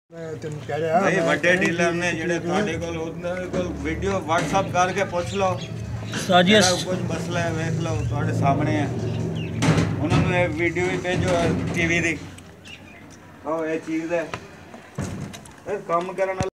ਮੈਂ ਤੈਨੂੰ ਕਹਿ ਰਿਹਾ ਭਾਈ ਵੱਡੇ ਡੀਲਰ ਨੇ ਜਿਹੜੇ ਤੁਹਾਡੇ ਕੋਲ ਉਹਨਾਂ ਕੋਲ ਵੀਡੀਓ WhatsApp ਕਰਕੇ ਪੁੱਛ ਲਓ ਸਾਜੀਸ ਕੁਝ ਮਸਲਾ ਹੈ ਵੇਖ ਲਓ ਤੁਹਾਡੇ ਸਾਹਮਣੇ ਹੈ ਉਹਨਾਂ ਨੂੰ ਇਹ ਵੀਡੀਓ ਵੀ ਭੇਜੋ ਟੀਵੀ ਦੀ ਉਹ ਇਹ ਚੀਜ਼ ਹੈ ਇਹ ਕੰਮ ਕਰਨ